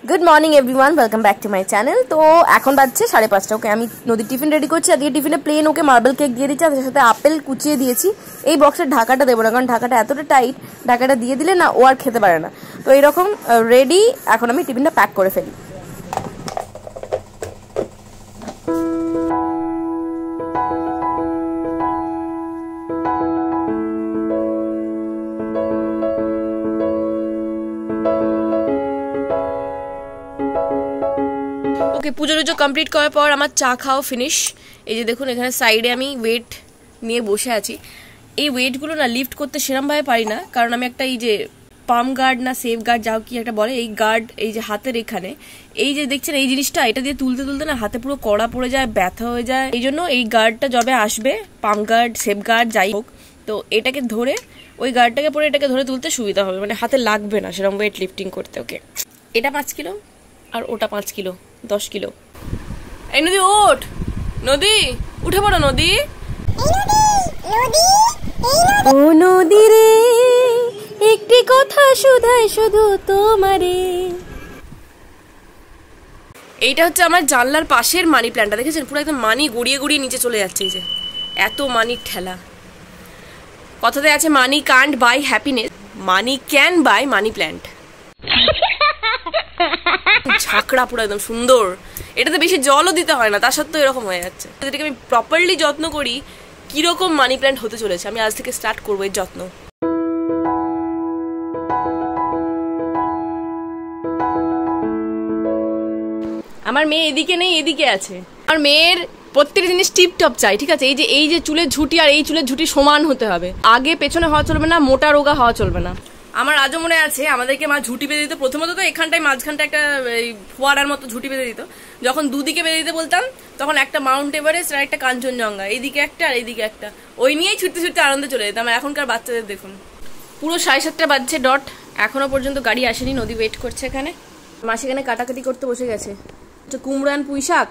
Good morning everyone, welcome back to my channel. তো এখন বাজছে 5:30। ওকে আমি নদীর টিফিন রেডি করছি। আজকে টিফিনে প্লেন ওকে মার্বেল কেক দিয়ে দিচ্ছি, তার সাথে আপেল কুচিয়ে দিয়েছি। এই বক্সের ঢাকাটা দেবো না, কারণ ঢাকাটা এতটা টাইট, ঢাকাটা দিয়ে দিলে না ও আর খেতে পারে না। তো এইরকম রেডি, এখন আমি টিফিনটা প্যাক করে ফেলি। ওকে পুজো টুজো কমপ্লিট করার পর আমার চা খাওয়া ফিনিশ। এই যে দেখুন এখানে সাইডে আমি ওয়েট নিয়ে বসে আছি। এই ওয়েটগুলো না লিফট করতে সেরমভাবে পারি না, কারণ আমি একটা এই যে পাম গার্ড না সেফ গার্ড যাও কি একটা বলে, এই গার্ড এই যে হাতের এখানে এই যে দেখছেন এই জিনিসটা, এটা দিয়ে তুলতে তুলতে না হাতে পুরো কড়া পড়ে যায়, ব্যথা হয়ে যায়। এই জন্য এই গার্ডটা যবে আসবে, পাম গার্ড সেফ গার্ড যাই হোক, তো এটাকে ধরে ওই গার্ডটাকে পরে এটাকে ধরে তুলতে সুবিধা হবে, মানে হাতে লাগবে না সেরকম ওয়েট লিফটিং করতে। ওকে এটা 5 কিলো আর ওটা 5 কিলো, 10 কিলো। এই নদী ওঠ, নদী উঠে পড়ো নদী। ও নদী রে একটি কথা শুধাই শুধু তোমারে। এইটা হচ্ছে আমার জানলার পাশের মানি প্ল্যান্টটা, দেখেছেন পুরো একদম মানি গড়িয়ে গড়িয়ে নিচে চলে যাচ্ছে। এই যে এত মানির ঠেলা। কথাতে আছে money can't buy happiness, money can buy money plant. ঝাঁকড়া পুরো একদম সুন্দর, এটাতে বেশি জলও দিতে হয় না, তা সত্ত্বেও এরকম হয়ে যাচ্ছে। যেটাকে আমি প্রপারলি যত্ন করি, কিরকম মানি প্ল্যান্ট হতে চলেছে আমি আজ থেকে স্টার্ট করবো এর যত্ন। আমার মেয়ে এদিকে নেই, এদিকে আছে। আমার মেয়ের প্রত্যেকটা জিনিস টিপ টপ চাই, ঠিক আছে? এই যে চুলের ঝুঁটি আর এই চুলের ঝুঁটি সমান হতে হবে, আগে পেছনে হওয়া চলবে না, মোটা রোগা হওয়া চলবে না। আমার আজও মনে আছে আমাদেরকে মা ঝুঁটি বেঁধে দিত। প্রথমত তো এখানটায় মাঝখানটা একটা ফোয়ারার মতো ঝুঁটি বেঁধে দিত। যখন দুদিকে বেঁধে দিতে বলতাম তখন একটা মাউন্ট এভারেস্ট আর একটা কাঞ্চনজঙ্ঘা, এইদিকে একটা আর এইদিকে একটা, ওই নিয়েই ছুটতে ছুটতে আনন্দে চলে যেতাম। এখনকার বাচ্চাদের দেখুন, পুরো 7:30 বাজছে ডট, এখনো পর্যন্ত গাড়ি আসেনি। নদী ওয়েট করছে এখানে। মাসি এখানে কাটাকাটি করতে বসে গেছে, কুমড়ো আর পুঁই শাক।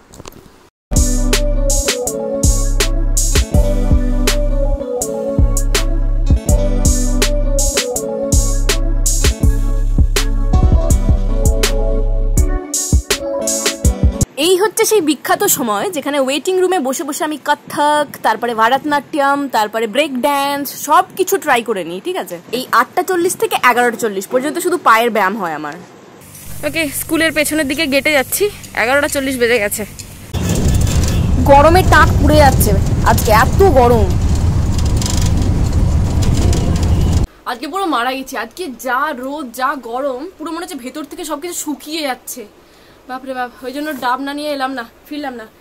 এই হচ্ছে সেই বিখ্যাত সময় যেখানে ওয়েটিং রুমে বসে বসে আমি কত্থক, তারপরে ভারতনাট্যম, তারপরে ব্রেক ড্যান্স সব কিছু ট্রাই করে নিই, ঠিক আছে? এই 8:40 থেকে 11:40 পর্যন্ত শুধু পায়ের ব্যায়াম হয় আমার। ওকে স্কুলের পেছনের দিকে গেটে যাচ্ছি, 11:40 বেজে গেছে। গরমে টাক পুড়ে যাচ্ছে, আজকে এত গরম, আজকে পুরো মারা গেছি। আজকে যা রোদ যা গরম, পুরো মনে হচ্ছে ভেতর থেকে সবকিছু শুকিয়ে যাচ্ছে। বাপরে বাপ, ওই জন্য ডাব না নিয়ে এলাম না, ফিরলাম না।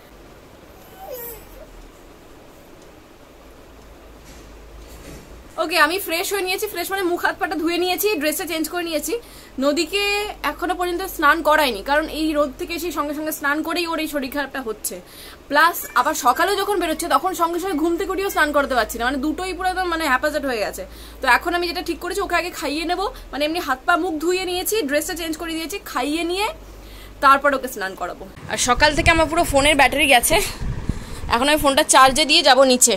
ওকে আমি ফ্রেশ হয়ে নিয়েছি, ফ্রেশ মানে মুখ হাত পাটা ধুয়ে নিয়েছি, ড্রেসটা চেঞ্জ করে নিয়েছি। নদীকে এখনো পর্যন্ত স্নান করায়নি, কারণ এই রোদ থেকে এসে সঙ্গে সঙ্গে স্নান করেই ওর এই শরীর খারাপটা হচ্ছে। প্লাস আবার সকালেও যখন বেরোচ্ছে তখন সঙ্গে সঙ্গে ঘুম থেকে উঠেও স্নান করতে পারছি না, মানে দুটোই পুরো একদম মানে হ্যাপাজার্ট হয়ে গেছে। তো এখন আমি যেটা ঠিক করেছি, ওকে আগে খাইয়ে নেবো, মানে এমনি হাত পা মুখ ধুয়ে নিয়েছি, ড্রেসটা চেঞ্জ করে দিয়েছি, খাইয়ে নিয়ে তারপর ওকে স্নান করাবো। আর সকাল থেকে আমার পুরো ফোনের ব্যাটারি গেছে, এখন আমি ফোনটা চার্জে দিয়ে যাব নিচে।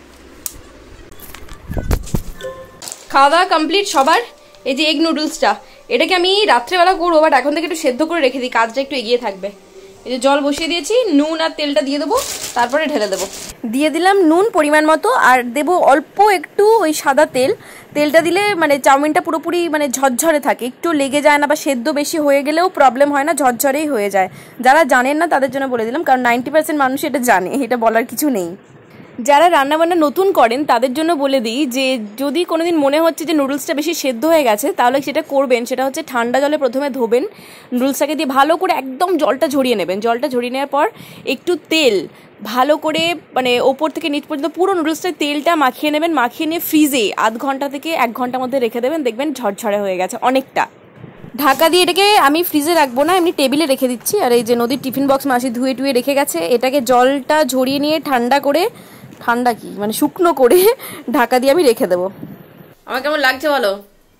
খাওয়া দাওয়া কমপ্লিট সবার। এই যে এগ নুডলসটা, এটাকে আমি রাত্রেবেলা করবো, বাট এখন থেকে একটু সেদ্ধ করে রেখে দিই, কাজটা একটু এগিয়ে থাকবে। এই যে জল বসিয়ে দিয়েছি, নুন আর তেলটা দিয়ে দেবো, তারপরে ঢেলে দেবো। দিয়ে দিলাম নুন পরিমাণ মতো, আর দেবো অল্প একটু ওই সাদা তেল। তেলটা দিলে মানে চাউমিনটা পুরোপুরি মানে ঝরঝরে থাকে, একটু লেগে যায় না, বা সেদ্ধ বেশি হয়ে গেলেও প্রবলেম হয় না, ঝরঝরেই হয়ে যায়। যারা জানেন না তাদের জন্য বলে দিলাম, কারণ 90% মানুষ এটা জানে, এটা বলার কিছু নেই। যারা রান্নাবান্না নতুন করেন তাদের জন্য বলে দিই যে যদি কোনোদিন মনে হচ্ছে যে নুডলসটা বেশি সেদ্ধ হয়ে গেছে, তাহলে সেটা করবেন, সেটা হচ্ছে ঠান্ডা জলে প্রথমে ধোবেন, নুডলসটাকে দিয়ে ভালো করে একদম জলটা ঝরিয়ে নেবেন। জলটা ঝরিয়ে নেওয়ার পর একটু তেল ভালো করে মানে ওপর থেকে নিচ পর্যন্ত পুরো নুডলসটায় তেলটা মাখিয়ে নেবেন, মাখিয়ে নিয়ে ফ্রিজে 0.5 ঘন্টা থেকে 1 ঘন্টার মধ্যে রেখে দেবেন, দেখবেন ঝরঝরে হয়ে গেছে অনেকটা। ঢাকা দিয়ে এটাকে আমি ফ্রিজে রাখবো না, এমনি টেবিলে রেখে দিচ্ছি। আর এই যে নদীর টিফিন বক্স মাসি ধুয়ে টুয়ে রেখে গেছে, এটাকে জলটা ঝরিয়ে নিয়ে ঠান্ডা করে, ঠান্ডা কি মানে শুকনো করে ঢাকা দিয়ে আমি রেখে দেবো। আমার কেমন লাগছে বলো?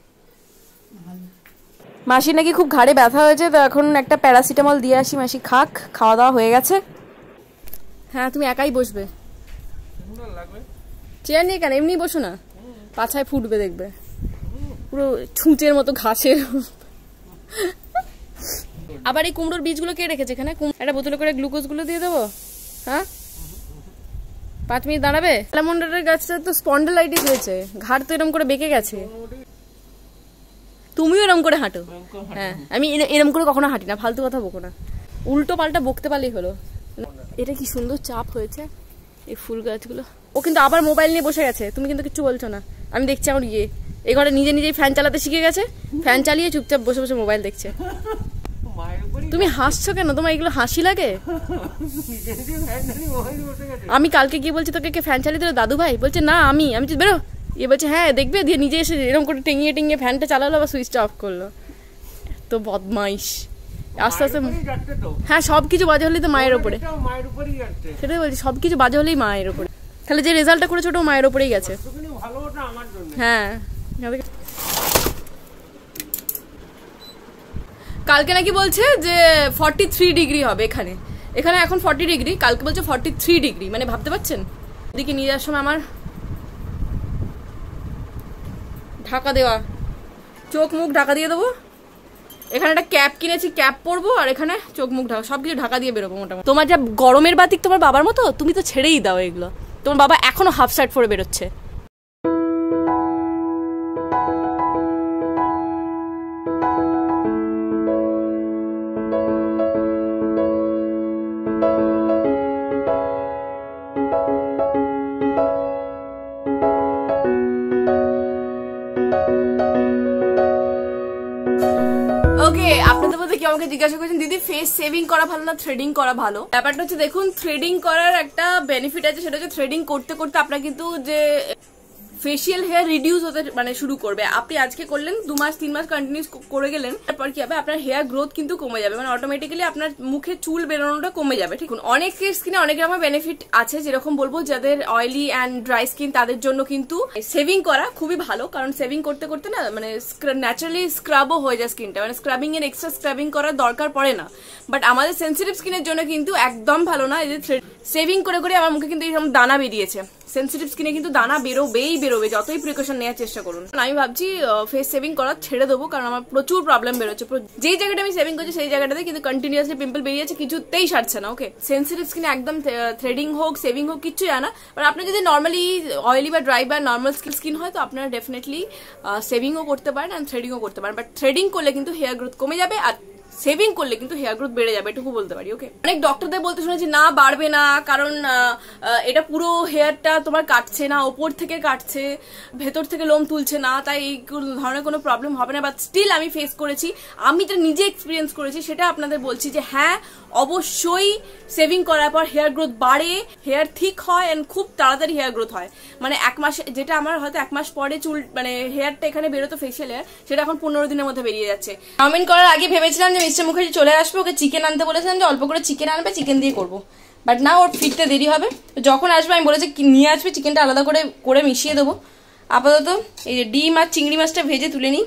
মাসি নাকি খুব ঘাড়ে ব্যথা হয়েছে, তো এখন একটা প্যারাসিটামল দিয়ে আসি, মাসি খাক। খাওয়া দাওয়া হয়ে গেছে। হ্যাঁ তুমি একাই বসবে, চেয়ার নিয়ে কেন, এমনি বসো না, পাছায় ফুটবে দেখবে, পুরো ছুঁচের মতো ঘাসের আবার এই কুমড়োর বীজগুলো কে রেখেছে এখানে? একটা বোতলে করে গ্লুকোজগুলো দিয়ে দেবো। হ্যাঁ 5 মিনিট দাঁড়াবে? অ্যালমন্ডের গাছটা তো স্পন্ডালাইটিস হয়েছে, ঘাড় তো এরকম করে বেঁকে গেছে। তুমিও এরকম করে হাঁটো? হ্যাঁ আমি এরকম করে কখনো হাঁটি না, ফালতু কথা বকো না, উল্টো পাল্টা বকতে পারলেই হলো। এটা কি সুন্দর চাপ হয়েছে এই ফুল গাছগুলো। ও কিন্তু আবার মোবাইল নিয়ে বসে গেছে, তুমি কিন্তু কিচ্ছু বলছো না। আমি দেখছি আমার এই ঘরে নিজে নিজেই ফ্যান চালাতে শিখে গেছে, ফ্যান চালিয়ে চুপচাপ বসে বসে মোবাইল দেখছে। তুমি হাসছো কেন? তোমার এগুলো হাসি লাগে? আমি কালকে গিয়ে বলছি তোকে কে ফ্যান চালিয়ে দিল? দাদু ভাই বলছে না আমি বেরো, বলছে হ্যাঁ দেখবে, দিয়ে নিজে এসে এরকম করে টেঙিয়ে টেঙিয়ে ফ্যানটা চালালো আবার সুইচটা অফ করলো। তো বদমাইশ। আস্তে আস্তে হ্যাঁ সবকিছু বাজে হলেই তো মায়ের ওপরে, সেটাই বলছি, সবকিছু বাজে হলেই মায়ের ওপরে। তাহলে যে রেজাল্টটা করেছে ওটাও মায়ের ওপরেই গেছে। হ্যাঁ কালকে নাকি বলছে যে 43 ডিগ্রি হবে এখানে এখন 40 ডিগ্রি, কালকে বলছে 43 ডিগ্রি, মানে ভাবতে পারছেন। ওদিকে নিয়ে যাওয়ার সময় আমার ঢাকা দেওয়া, চোখ মুখ ঢাকা দিয়ে দেবো। এখানে একটা ক্যাপ কিনেছি, ক্যাপ পরবো, আর এখানে চোখ মুখ ঢাকা, সবকিছু ঢাকা দিয়ে বেরোবো মোটামুটি। তোমার যা গরমের বাতিক তোমার বাবার মতো, তুমি তো ছেড়েই দাও এগুলো। তোমার বাবা এখনো হাফ শার্ট পরে বেরোচ্ছে। ওকে, আপনাদের মধ্যে কেউ আমাকে জিজ্ঞাসা করেছেন দিদি ফেস সেভিং করা ভালো না থ্রেডিং করা ভালো? ব্যাপারটা হচ্ছে দেখুন, থ্রেডিং করার একটা বেনিফিট আছে, সেটা হচ্ছে থ্রেডিং করতে করতে আপনার কিন্তু যে ফেসিয়াল হেয়ার রিডিউস হতে মানে শুরু করবে। আপনি আজকে করলেন 2 মাস 3 মাস কন্টিনিউস করে গেলেন, তারপর কি হবে আপনার হেয়ার গ্রোথ কিন্তু কমে যাবে, মানে অটোমেটিক্যালি আপনার মুখে চুল বেরোনোটা কমে যাবে। ঠিক অনেকের স্কিনে অনেক রকম বেনিফিট আছে, যেরকম বলবো যাদের অয়েলি অ্যান্ড ড্রাই স্কিন তাদের জন্য কিন্তু সেভিং করা খুবই ভালো, কারণ সেভিং করতে করতে না মানে ন্যাচারালি স্ক্রাবও হয়ে যায় স্কিনটা, মানে স্ক্রাবিং এর এক্সট্রা স্ক্রাবিং করার দরকার পড়ে না। বাট আমাদের সেন্সিটিভ স্কিনের জন্য কিন্তু একদম ভালো না। এই যে সেভিং করে করে আমার মুখে কিন্তু এরকম দানা বেরিয়েছে, সেন্সিটিভ স্কিনে কিন্তু দানা বেরোবে যতই প্রিকশন নেওয়ার চেষ্টা করুন। আমি ভাবছি ফেস সেভিং করা ছেড়ে দেবো, কারণ আমার প্রচুর প্রবলেম বেরোচ্ছে। যেই জায়গাটা আমি সেভিং করছি সেই জায়গাটাতে কিন্তু কন্টিনিউয়াসলি পিম্পল বেরিয়েছে, কিছুতেই সারছে না। ওকে, সেন্সিটিভ স্কিনে একদম থ্রেডিং হোক সেভিং হোক কিচ্ছু জানা, বাট আপনি যদি নর্মালি অয়েলি বা ড্রাই বা নর্মাল স্কিন হয় তো আপনারা ডেফিনেটলি সেভিংও করতে পারেন অ্যান্ড থ্রেডিংও করতে পারেন। বাট থ্রেডিং করলে কিন্তু হেয়ার গ্রোথ কমে যাবে, আর সেভিং করলে কিন্তু হেয়ার গ্রোথ বেড়ে যাবে, এটুকু বলতে পারি। ওকে, অনেক ডক্টরদের বলতে শুনেছি না বাড়বে না, কারণ এটা পুরো হেয়ারটা তোমার কাটছে না, ওপর থেকে কাটছে, ভেতর থেকে লোম তুলছে না, তাই এই ধরনের কোনো প্রবলেম হবে না। বাট স্টিল আমি ফেস করেছি, আমি যেটা নিজে এক্সপিরিয়েন্স করেছি সেটা আপনাদের বলছি যে হ্যাঁ অবশ্যই সেভিং করার পর হেয়ার গ্রোথ বাড়ে, হেয়ার থিক হয় এন্ড খুব তাড়াতাড়ি হেয়ার গ্রোথ হয়। মানে 1 মাস, যেটা আমার হয়তো 1 মাস পরে চুল মানে হেয়ারটা এখানে বেরোতো ফেসিয়াল হেয়ার, সেটা এখন 15 দিনের মধ্যে বেরিয়ে যাচ্ছে। চাউমিন করার আগে ভেবেছিলাম যে মিস্টার মুখার্জি চলে আসবে, ওকে চিকেন আনতে বলেছিলাম যে অল্প করে চিকেন আনবে, চিকেন দিয়ে করবো, বাট না ওর ফিরতে দেরি হবে। যখন আসবে আমি বলেছি নিয়ে আসবে, চিকেনটা আলাদা করে মিশিয়ে দেবো। আপাতত এই যে ডিম আর চিংড়ি মাছটা ভেজে তুলে নিই।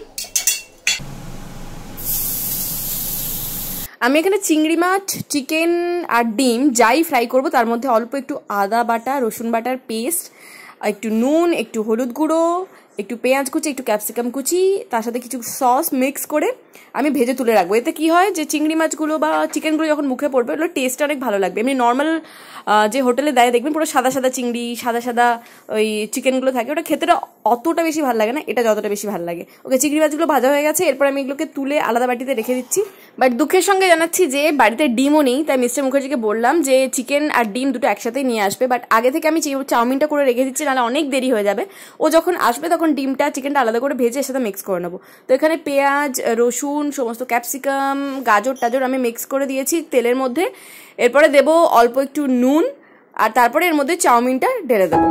আমি এখানে চিংড়ি মাছ, চিকেন আর ডিম যাই ফ্রাই করব তার মধ্যে অল্প একটু আদা বাটা, রসুন বাটার পেস্ট, একটু নুন, একটু হলুদ গুঁড়ো, একটু পেঁয়াজ কুচি, একটু ক্যাপসিকাম কুচি, তার সাথে কিছু সস মিক্স করে আমি ভেজে তুলে রাখবো। এতে কি হয় যে চিংড়ি মাছগুলো বা চিকেনগুলো যখন মুখে পড়বে ওগুলো টেস্ট অনেক ভালো লাগবে। এমনি নর্মাল যে হোটেলে দেয় দেখবেন পুরো সাদা সাদা চিংড়ি, সাদা সাদা ওই চিকেনগুলো থাকে, ওটা খেতে অতটা বেশি ভালো লাগে না, এটা যতটা বেশি ভালো লাগে। ওকে, চিংড়ি মাছগুলো ভাজা হয়ে গেছে, এরপর আমি এগুলোকে তুলে আলাদা বাটিতে রেখে দিচ্ছি। বাট দুঃখের সঙ্গে জানাচ্ছি যে বাড়িতে ডিমও নেই, তাই মিস্টার মুখার্জিকে বললাম যে চিকেন আর ডিম দুটো একসাথেই নিয়ে আসবে। বাট আগে থেকে আমি চাউমিনটা করে রেখে দিচ্ছি, নাহলে অনেক দেরি হয়ে যাবে। ও যখন আসবে তখন ডিমটা চিকেনটা আলাদা করে ভেজে এর সাথে মিক্স করে নেবো। তো এখানে পেঁয়াজ, রসুন, সমস্ত ক্যাপসিকাম, গাজর টাজর আমি মিক্স করে দিয়েছি তেলের মধ্যে। এরপরে দেবো অল্প একটু নুন, আর তারপরে এর মধ্যে চাউমিনটা ঢেলে দেবো।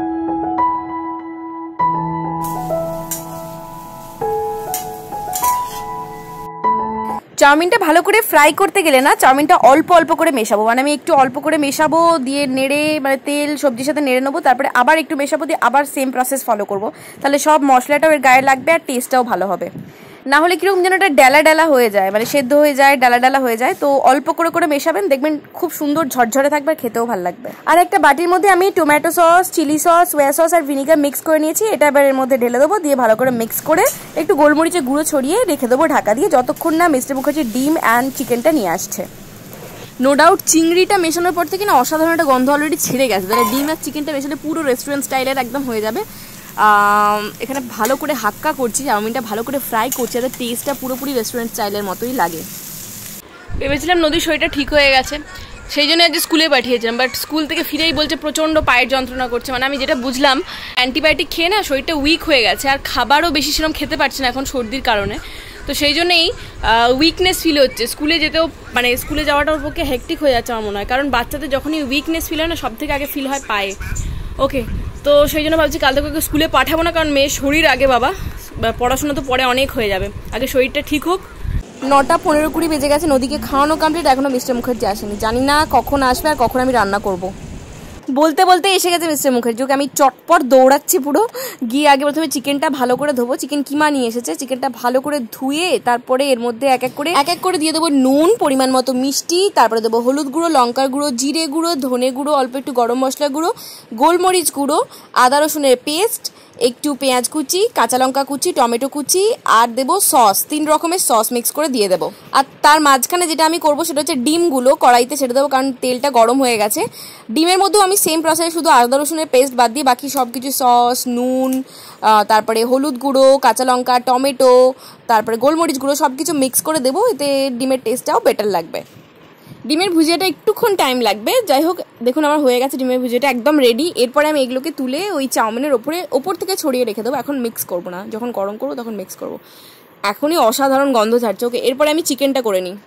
চাউমিনটা ভালো করে ফ্রাই করতে গেলে না চাউমিনটা অল্প অল্প করে মেশাবো, মানে আমি একটু অল্প করে মেশাবো, দিয়ে নেড়ে মানে তেল সবজির সাথে নেড়ে নেবো, তারপরে আবার একটু মেশাবো, দিয়ে আবার সেম প্রসেস ফলো করবো, তাহলে সব মশলাটাও এর গায়ে লাগবে আর টেস্টটাও ভালো হবে। না হলে কিরকম যেন একটা ডালা ডালা হয়ে যায়, মানে সেদ্ধ হয়ে যায়, ডালা ডালা হয়ে যায়। তো অল্প করে করে মেশাবেন, দেখবেন খুব সুন্দর ঝরঝরে থাকবে, খেতেও ভালো লাগবে। আর একটা বাটির মধ্যে আমি tomato sauce, chilli sauce, soya sauce আর ভিনিগার মিক্স করে নিয়েছি। এটা এবার এর মধ্যে ঢেলে দেবো, দিয়ে ভালো করে মিক্স করে একটু গোলমরিচের গুঁড়ো ছড়িয়ে রেখে দেবো ঢাকা দিয়ে, যতক্ষণ না মিস্টার মুখার্জির ডিম অ্যান্ড চিকেনটা নিয়ে আসছে। নো ডাউট চিংড়িটা মেশানোর পর থেকে না অসাধারণ একটা গন্ধ অলরেডি ছেড়ে গেছে। তাহলে ডিম আর চিকেনটা মেশালে পুরো রেস্টুরেন্ট স্টাইলের একদম হয়ে যাবে। এখানে ভালো করে হাক্কা করছি, চাউমিনটা ভালো করে ফ্রাই করছি, যাতে টেস্টটা পুরোপুরি রেস্টুরেন্ট স্টাইলের মতোই লাগে। ভেবেছিলাম নদীর শরীরটা ঠিক হয়ে গেছে, সেই জন্য আজ স্কুলে পাঠিয়েছিলাম, বাট স্কুল থেকে ফিরেই বলছে প্রচণ্ড পায়ের যন্ত্রণা করছে। মানে আমি যেটা বুঝলাম অ্যান্টিবায়োটিক খেয়ে না শরীরটা উইক হয়ে গেছে, আর খাবারও বেশি সেরকম খেতে পারছে না এখন সর্দির কারণে। তো সেই জন্যই উইকনেস ফিল হচ্ছে। স্কুলে যেতেও মানে স্কুলে যাওয়াটা ওর পক্ষে হেক্টিক হয়ে যাচ্ছে আমার মনে হয়, কারণ বাচ্চাদের যখনই উইকনেস ফিল হয় না সব থেকে আগে ফিল হয় পায়ে। ওকে, তো সেই জন্য ভাবছি কাল থেকে স্কুলে পাঠাবো না, কারণ মেয়ের শরীর আগে বাবা, পড়াশোনা তো পরে অনেক হয়ে যাবে, আগে শরীরটা ঠিক হোক। 9:15-20 বেজে গেছে, নদীকে খাওয়ানো কমপ্লিট, এখনো মিস্টার মুখার্জি আসেনি। জানি না কখন আসবে আর কখন আমি রান্না করব। বলতে বলতে এসে গেছে মিস্টার মুখার্জি, ওকে আমি চটপট দৌড়াচ্ছি পুরো। গিয়ে আগে প্রথমে চিকেনটা ভালো করে ধোবো, চিকেন কিমা নিয়ে এসেছে, চিকেনটা ভালো করে ধুয়ে তারপরে এর মধ্যে এক এক করে দিয়ে দেবো নুন, পরিমাণ মতো মিষ্টি, তারপরে দেবো হলুদ গুঁড়ো, লঙ্কার গুঁড়ো, জিরে গুঁড়ো, ধনে গুঁড়ো, অল্প একটু গরম মশলা গুঁড়ো, গোলমরিচ গুঁড়ো, আদা রসুনের পেস্ট, একটু পেঁয়াজ কুচি, কাঁচা লঙ্কা কুচি, টমেটো কুচি, আর দেবো সস, 3 রকমের সস মিক্স করে দিয়ে দেবো। আর তার মাঝখানে যেটা আমি করবো সেটা হচ্ছে ডিমগুলো কড়াইতে ছেড়ে দেবো, কারণ তেলটা গরম হয়ে গেছে। ডিমের মধ্যেও আমি সেম প্রসেসে শুধু আদা রসুনের পেস্ট বাদ দিয়ে বাকি সব কিছু সস, নুন, তারপরে হলুদ গুঁড়ো, কাঁচা লঙ্কা, টমেটো, তারপরে গোলমরিচ গুঁড়ো সব কিছু মিক্স করে দেবো, এতে ডিমের টেস্টটাও বেটার লাগবে। ডিমের ভুজিয়াটা একটুক্ষণ টাইম লাগবে। যাই হোক, দেখুন আমার হয়ে গেছে ডিমের ভুজিয়াটা একদম রেডি। এরপরে আমি এগুলোকে তুলে ওই চাউমিনের ওপর থেকে ছড়িয়ে রেখে দেবো। এখন মিক্স করবো না, যখন গরম করবো তখন মিক্স করবো। এখনই অসাধারণ গন্ধ ছাড়ছে। ওকে, এরপরে আমি চিকেনটা করে নিই।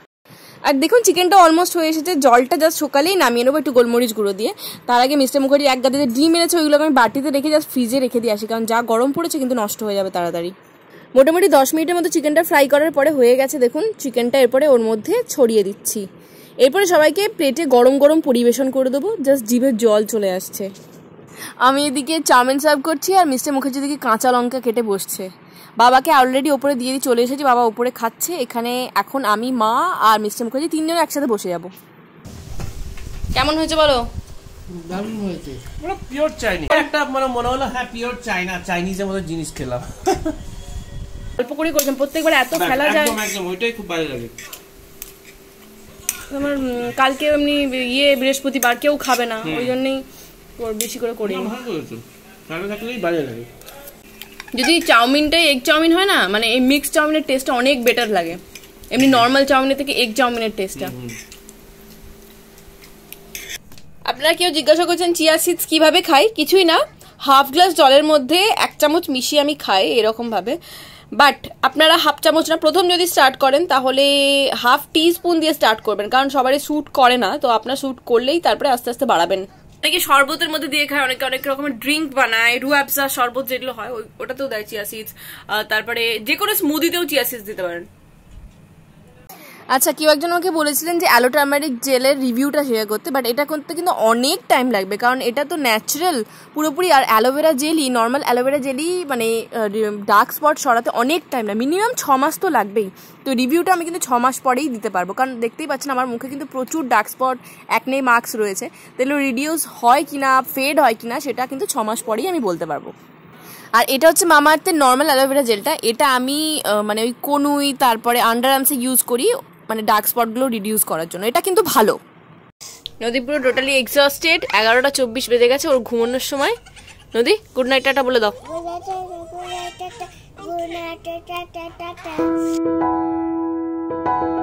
আর দেখুন চিকেনটা অলমোস্ট হয়ে এসেছে, জলটা জাস্ট সকালেই নামিয়ে নেবো একটু গোলমরিচ গুঁড়ো দিয়ে। তার আগে মিস্টার মুখার্জি এক গাদিতে ডিম এনেছে, ওইগুলোকে আমি বাটিতে রেখে জাস্ট ফ্রিজে রেখে দিয়ে আসি, কারণ যা গরম পড়েছে কিন্তু নষ্ট হয়ে যাবে তাড়াতাড়ি। মোটামুটি 10 মিনিটের মতো চিকেনটা ফ্রাই করার পরে হয়ে গেছে। দেখুন চিকেনটা এরপরে ওর মধ্যে ছড়িয়ে দিচ্ছি। এরপরে সবাইকে প্লেটে গরম গরম পরিবেশন করে দেবো। জাস্ট জিভের জল চলে আসছে। আমি এদিকে চাউমিন সার্ভ করছি আর মিস্টার মুখার্জি দিকে কাঁচা লঙ্কা কেটে বসছে। বাবাকে অলরেডি ওপরে দিয়ে চলে এসেছি, বাবা ওপরে খাচ্ছে। এখানে এখন আমি, মা আর মিস্টার মুখার্জি 3 জন একসাথে বসে যাব। কেমন হয়েছে বলো? দারুণ হয়েছে, পুরো পিওর চাইনিজ। একটা মানে মনে হলো হ্যাঁ পিওর চাইনিজের মতো জিনিস খেলাম। অল্প করে করেছেন, প্রত্যেকবার এত ফেলা যায় একদম ওইটাই খুব ভালো লাগে আমার। কালকে এমনি বৃহস্পতিবার কেউ খাবে না, ওই জন্যই বেশি করে করি। যদি চাউমিনটাই এগ চাউমিন হয় না, মানে এই মিক্স চাউমিনের টেস্টটা অনেক বেটার লাগে এমনি নর্মাল চাউমিনের থেকে এগ চাউমিনের টেস্টটা। আপনারা কেউ জিজ্ঞাসা করছেন চিয়া সিডস কিভাবে খাই? কিছুই না, হাফ গ্লাস জলের মধ্যে 1 চামচ মিশিয়ে আমি খাই এরকম ভাবে। বাট আপনারা হাফ চামচ না, প্রথম যদি স্টার্ট করেন তাহলে হাফ টিস্পুন দিয়ে স্টার্ট করবেন, কারণ সবারই স্যুট করে না। তো আপনার স্যুট করলেই তারপরে আস্তে আস্তে বাড়াবেন। অনেকে শরবতের মধ্যে দিয়ে খায়, অনেকে অনেক রকমের ড্রিঙ্ক বানায়, রুয়াবজা শরবত যেগুলো হয় ওটাতেও দেয় চিয়া সিডস। তারপরে যে কোনো স্মুদিতেও চিয়া সিডস দিতে পারেন। আচ্ছা, কেউ একজন আমাকে বলেছিলেন যে অ্যালো টার্মারিক জেলের রিভিউটা শেয়ার করতে, বাট এটা করতে কিন্তু অনেক টাইম লাগবে, কারণ এটা তো ন্যাচারাল পুরোপুরি। আর aloe vera jelly, normal aloe vera jelly মানে ডার্ক স্পট সরাতে অনেক টাইম লাগে, মিনিমাম 6 মাস তো লাগবেই। তো রিভিউটা আমি কিন্তু 6 মাস পরেই দিতে পারবো, কারণ দেখতেই পাচ্ছেন আমার মুখে কিন্তু প্রচুর ডার্ক স্পট, অ্যাকনে মার্কস রয়েছে। তাহলে রিডিউস হয় কিনা, ফেড হয় কিনা, সেটা কিন্তু 6 মাস পরেই আমি বলতে পারবো। আর এটা হচ্ছে মামা আর্থের নর্মাল অ্যালোভেরা জেলটা। এটা আমি মানে ওই কনুই তারপরে আন্ডার আর্মসে ইউজ করি, মানে ডার্ক স্পটগুলো রিডিউস করার জন্য। এটা কিন্তু ভালো। নদী পুরো টোটালি এক্সস্টেড, 11:24 বেজে গেছে ওর ঘুমানোর সময়। নদী গুড নাইট টাটা বলে দাও।